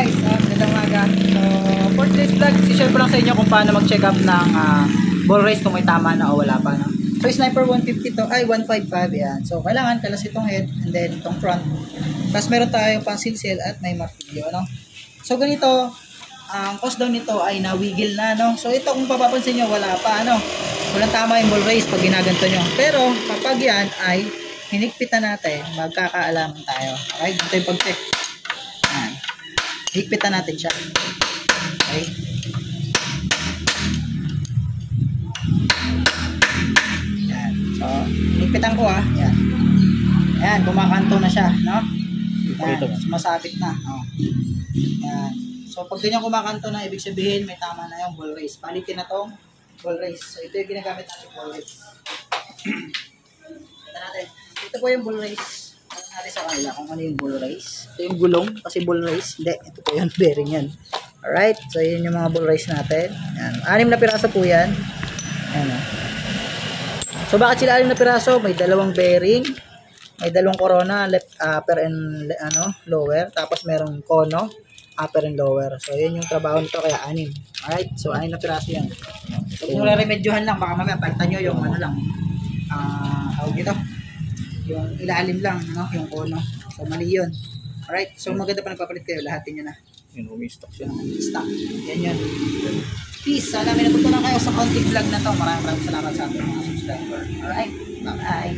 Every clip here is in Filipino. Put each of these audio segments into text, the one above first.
guys, magandang umaga. So, for today's vlog, share ko lang sa inyo kung paano mag-check up ng ball race kung may tama na o wala pa. No? So, sniper 150 to, ay 155 yan. So, kailangan kalas itong head and then itong front. Tapos meron tayong pang silsil at may martilyo. Ano? So, ganito, ang cost down nito ay na-wiggle na. No? So, ito kung papapansin nyo, wala pa. Ano? Walang tama yung ball race pag ginaganto nyo. Pero, kapag yan ay hinigpitan natin, magkakaalaman tayo. Okay? Ito yung pag-check. Yan. Higpitan natin siya. Okay. Yan. So, higpitan ko Yan. Yan, kumakanto na siya, no? Yan, sumasabit na. Oh. Yan. So, pag ganyan kumakanto na, ibig sabihin may tama na yung ball race. Palitin na tong ball race. So, ito yung ginagamit natin ball race. Ito natin. Ito po yung ball race. Natin sa kanila kung ano yung ball race. Ito yung gulong kasi ball race. Hindi, ito po yung bearing yan. Alright, so yun yung mga ball race natin. Yan. 6 na piraso po yan. Yan. So bakit sila 6 na piraso? May dalawang bearing, may dalawang corona, left upper and lower. Tapos merong kono, upper and lower. So yun yung trabaho nito kaya 6. Alright, so 6 na piraso yan. So kung remedyohan lang, baka mamaya palitan nyo yung ano lang. Tawag dito. Yung ilalim lang, no? Yung kono. So, mali yun. Alright? So, maganda pa nagpapalit kayo. Lahatin nyo na. Yun, umi-stock siya. Stock. Yan yun. Peace. Sana may natutunan kayo sa konting vlog na to. Maraming salamat sa ating mga subscriber. Alright? Bye-bye.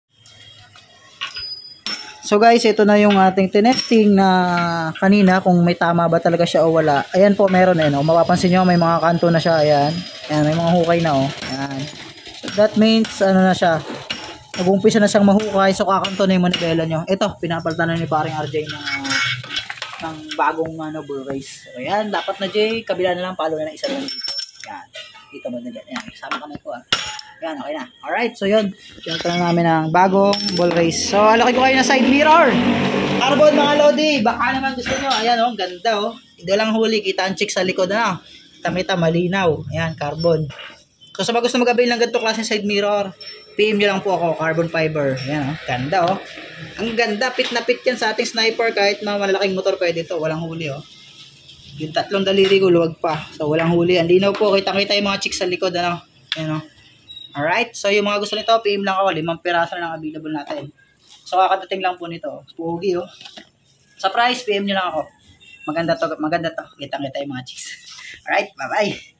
So, guys, ito na yung ating tinesting na kanina kung may tama ba talaga siya o wala. Ayan po, meron no? Mapapansin nyo, may mga kanto na siya. Ayan. Ayan, may mga hukay na Ayan. So, that means, ano na siya, nag-umpisa na siyang mahukay, so kakanto na yung manibela nyo. Ito, pinapalitan na ni paring RJ ng bagong ball race. So, ayan, dapat na Jay, kabila na lang, palo na ng isa lang dito. Yan, dito mo na dyan. Ayan, kasama kamay ko Ayan, okay na. Alright, so yun, pinagtalang namin ng bagong ball race. So, alaki ko kayo na side mirror. Carbon mga lodi, baka naman gusto nyo. Ayan ganda Hindi lang huli, kita ang chick sa likod Tamita, malinaw. Ayan, carbon. So, sa mga gusto mag-avail ng ganito klaseng side mirror, PM nyo lang po ako, carbon fiber. Ayan ganda Ang ganda, fit na fit yan sa ating sniper kahit na malalaking motor pwede ito. Walang huli Yung 3 daliri ko, luwag pa. So walang huli. Ang linaw po, kita-kita yung mga chicks sa likod. Ayan Alright, so yung mga gusto nito, PM lang ako. 5 piraso na lang available natin. So kakadating lang po nito. Pogi Sa price, PM nyo lang ako. Maganda to. Kita-kita yung mga chicks. Alright, bye-bye.